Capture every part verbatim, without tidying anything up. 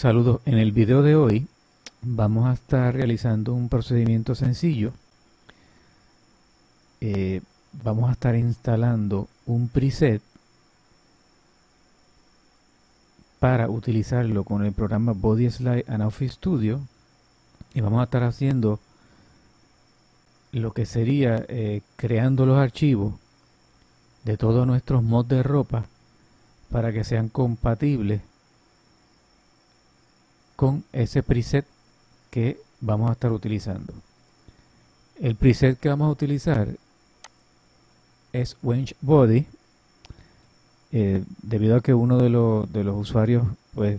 Saludos, en el video de hoy vamos a estar realizando un procedimiento sencillo. Eh, vamos a estar instalando un preset para utilizarlo con el programa Body Slide and Office Studio, y vamos a estar haciendo lo que sería eh, creando los archivos de todos nuestros mods de ropa para que sean compatibles con ese preset que vamos a estar utilizando. El preset que vamos a utilizar es Wench Body, eh, debido a que uno de los, de los usuarios pues,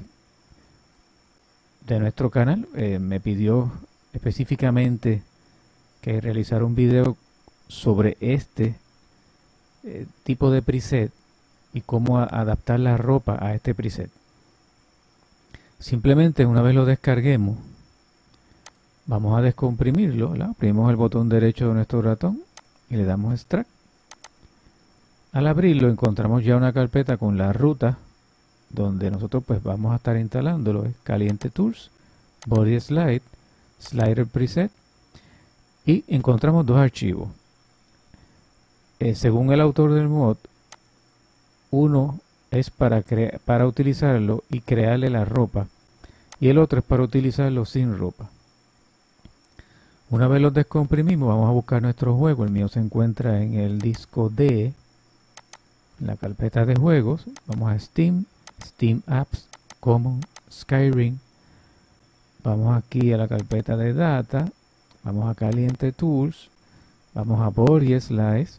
de nuestro canal eh, me pidió específicamente que realizara un video sobre este eh, tipo de preset y cómo a, adaptar la ropa a este preset. Simplemente una vez lo descarguemos, vamos a descomprimirlo, ¿verdad? Oprimimos el botón derecho de nuestro ratón y le damos extract. Al abrirlo encontramos ya una carpeta con la ruta donde nosotros pues vamos a estar instalándolo. Es Caliente Tools, Body Slide, Slider Preset, y encontramos dos archivos. Eh, según el autor del mod, uno es para, para utilizarlo y crearle la ropa, y el otro es para utilizarlo sin ropa. Una vez los descomprimimos, vamos a buscar nuestro juego. El mío se encuentra en el disco D, en la carpeta de juegos. Vamos a Steam, Steam Apps, Common, Skyrim. Vamos aquí a la carpeta de Data, vamos a Caliente Tools, vamos a Body Slides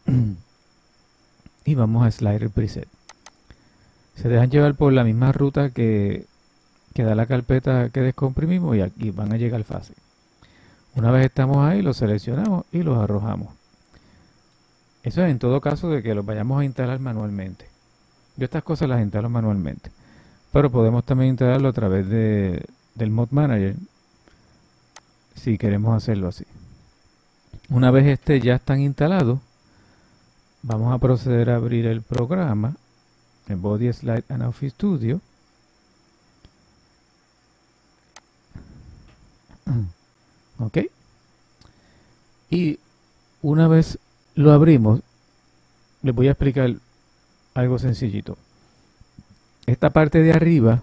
y vamos a Slider Preset. Se dejan llevar por la misma ruta que, que da la carpeta que descomprimimos, y aquí van a llegar fácil. Una vez estamos ahí, los seleccionamos y los arrojamos. Eso es en todo caso de que los vayamos a instalar manualmente. Yo estas cosas las instalo manualmente, pero podemos también instalarlo a través de, del Mod Manager si queremos hacerlo así. Una vez este ya están instalados, vamos a proceder a abrir el programa, el Body Slide and Office Studio. Ok. Y una vez lo abrimos, les voy a explicar algo sencillito. Esta parte de arriba,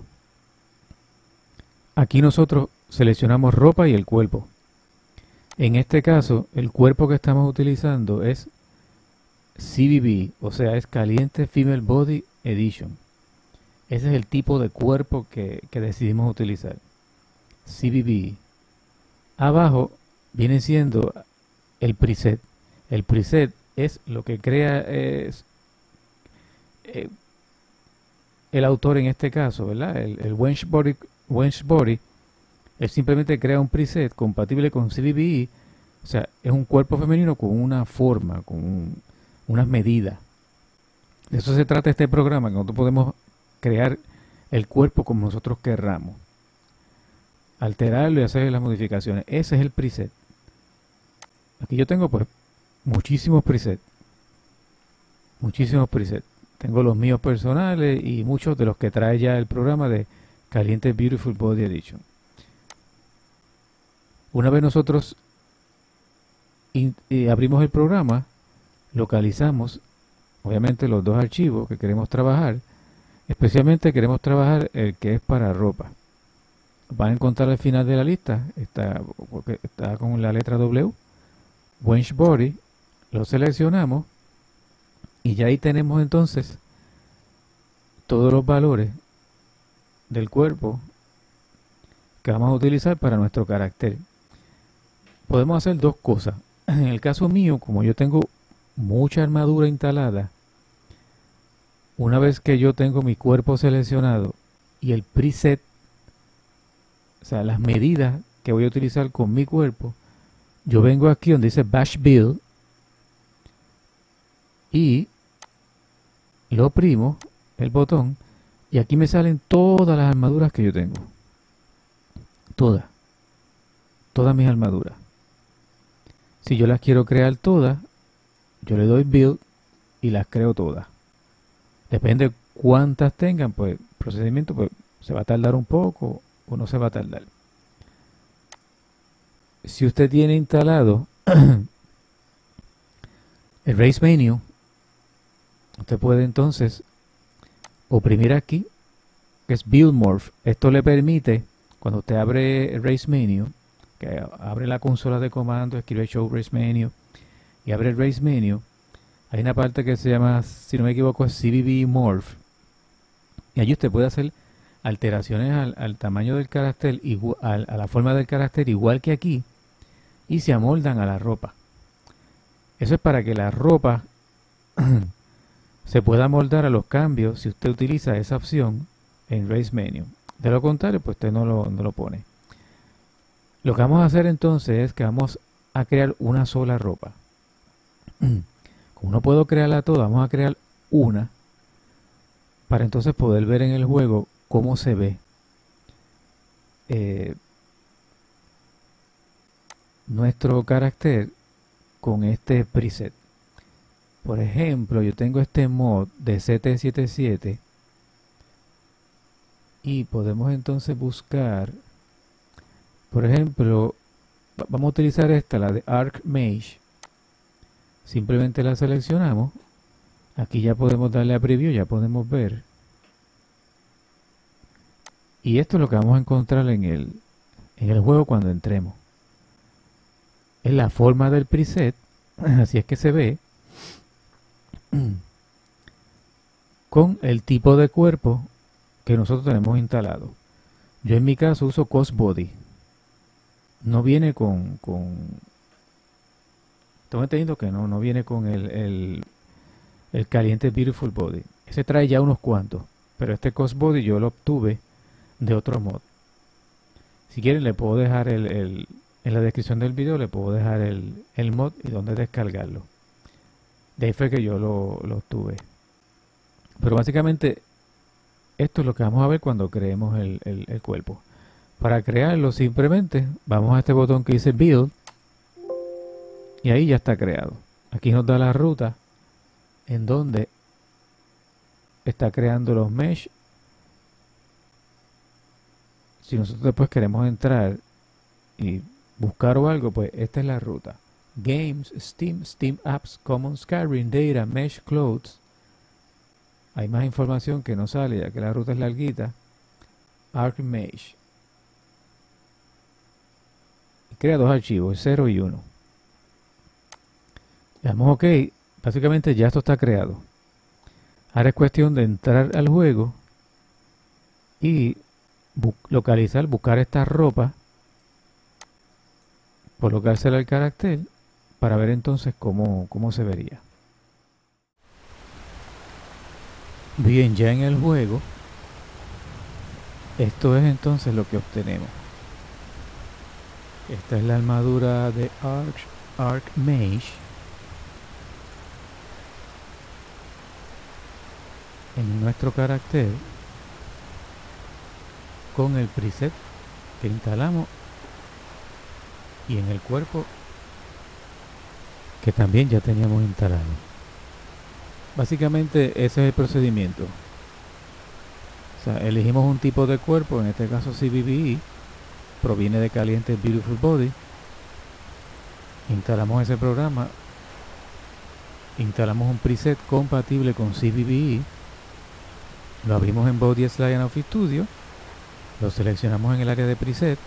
aquí nosotros seleccionamos ropa y el cuerpo. En este caso, el cuerpo que estamos utilizando es C B B, o sea, es Caliente Female Body Edition. Ese es el tipo de cuerpo que, que decidimos utilizar, C B B. Abajo viene siendo el preset. El preset es lo que crea es, eh, el autor en este caso, ¿verdad? El, el Wench Body, Wench Body, él simplemente crea un preset compatible con C B B. O sea, es un cuerpo femenino con una forma, con un, unas medidas. De eso se trata este programa, que nosotros podemos crear el cuerpo como nosotros querramos, alterarlo y hacer las modificaciones. Ese es el preset. Aquí yo tengo pues muchísimos presets. Muchísimos presets. Tengo los míos personales y muchos de los que trae ya el programa de Caliente Beautiful Body Edition. Una vez nosotros in, eh, abrimos el programa, localizamos obviamente los dos archivos que queremos trabajar. Especialmente queremos trabajar el que es para ropa. Van a encontrar al final de la lista, está, porque está con la letra W, Wench Body. Lo seleccionamos y ya ahí tenemos entonces todos los valores del cuerpo que vamos a utilizar para nuestro carácter. Podemos hacer dos cosas. En el caso mío, como yo tengo mucha armadura instalada, una vez que yo tengo mi cuerpo seleccionado y el preset, o sea, las medidas que voy a utilizar con mi cuerpo, yo vengo aquí donde dice Bash Build y lo oprimo, el botón, y aquí me salen todas las armaduras que yo tengo. Todas. Todas mis armaduras. Si yo las quiero crear todas, yo le doy Build y las creo todas. Depende cuántas tengan, pues procedimiento, pues Se va a tardar un poco o no se va a tardar. Si usted tiene instalado el Race Menu, usted puede entonces oprimir aquí, que es Build Morph. Esto le permite, cuando usted abre el Race Menu, que abre la consola de comandos, escribe Show Race Menu y abre el Race Menu, hay una parte que se llama, si no me equivoco, es C B B Morph. Y allí usted puede hacer alteraciones al, al tamaño del carácter, igual, a, a la forma del carácter, igual que aquí, y se amoldan a la ropa. Eso es para que la ropa se pueda moldar a los cambios si usted utiliza esa opción en Race Menu. De lo contrario, pues usted no lo, no lo pone. Lo que vamos a hacer entonces es que vamos a crear una sola ropa. Como no puedo crearla toda, vamos a crear una para entonces poder ver en el juego cómo se ve eh, nuestro carácter con este preset. Por ejemplo, yo tengo este mod de C T setenta y siete y podemos entonces buscar, por ejemplo, vamos a utilizar esta, la de ArcMesh. Simplemente la seleccionamos. Aquí ya podemos darle a preview, ya podemos ver. Y esto es lo que vamos a encontrar en el, en el juego cuando entremos. Es la forma del preset, así es que se ve, con el tipo de cuerpo que nosotros tenemos instalado. Yo en mi caso uso Cost Body. No viene con... con Tengo entendido que no, no viene con el, el, el caliente Beautiful Body. Ese trae ya unos cuantos, pero este Cost Body yo lo obtuve de otro mod. Si quieren le puedo dejar el, el en la descripción del video, le puedo dejar el, el mod y dónde descargarlo. De ahí fue que yo lo, lo obtuve. Pero básicamente esto es lo que vamos a ver cuando creemos el, el, el cuerpo. Para crearlo simplemente vamos a este botón que dice Build y ahí ya está creado. Aquí nos da la ruta en donde está creando los mesh. Si nosotros después queremos entrar y buscar o algo, pues esta es la ruta. Games, Steam, Steam Apps, Common Skyrim, Data, Mesh, Clothes. Hay más información que no sale ya que la ruta es larguita. ArcMesh. Y crea dos archivos, cero y uno. Le damos OK. Básicamente ya esto está creado. Ahora es cuestión de entrar al juego y bu localizar, buscar esta ropa, colocársela al carácter para ver entonces cómo, cómo se vería. Bien, ya en el juego, esto es entonces lo que obtenemos. Esta es la armadura de Arc, ArcMesh. En nuestro carácter con el preset que instalamos y en el cuerpo que también ya teníamos instalado. Básicamente ese es el procedimiento. O sea, elegimos un tipo de cuerpo, en este caso C B B E, proviene de Caliente Beautiful Body. Instalamos ese programa, instalamos un preset compatible con C B B E, lo abrimos en Body Slide en Office Studio, lo seleccionamos en el área de preset,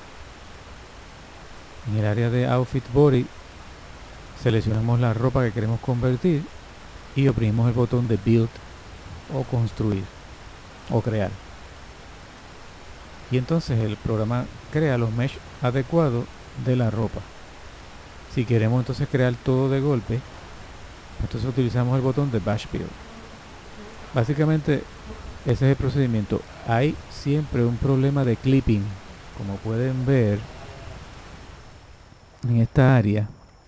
en el área de Outfit Body seleccionamos la ropa que queremos convertir y oprimimos el botón de Build o construir o crear. Y entonces el programa crea los mesh adecuados de la ropa. Si queremos entonces crear todo de golpe, entonces utilizamos el botón de Bash Build. Básicamente ese es el procedimiento. Hay siempre un problema de clipping, como pueden ver en esta área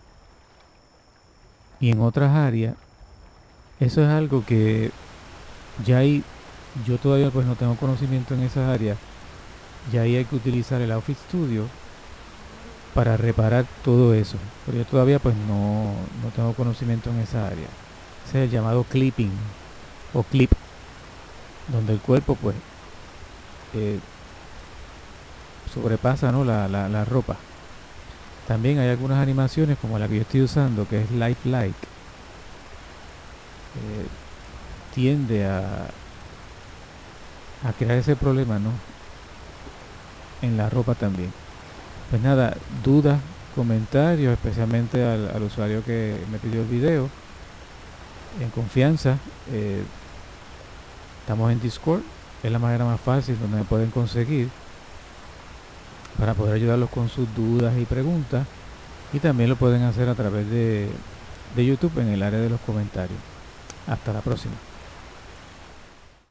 y en otras áreas. Eso es algo que ya hay, yo todavía pues no tengo conocimiento en esas áreas. Ya ahí hay que utilizar el Office Studio para reparar todo eso, pero yo todavía pues no, no tengo conocimiento en esa área. Ese es el llamado clipping o clip, donde el cuerpo pues eh, sobrepasa, ¿no? la, la, la ropa. También hay algunas animaciones como la que yo estoy usando, que es lifelike. Eh, tiende a, a crear ese problema, ¿no? En la ropa también. Pues nada, dudas, comentarios, especialmente al, al usuario que me pidió el video, en confianza. eh, estamos en Discord, es la manera más fácil donde me pueden conseguir para poder ayudarlos con sus dudas y preguntas, y también lo pueden hacer a través de, de YouTube en el área de los comentarios. Hasta la próxima.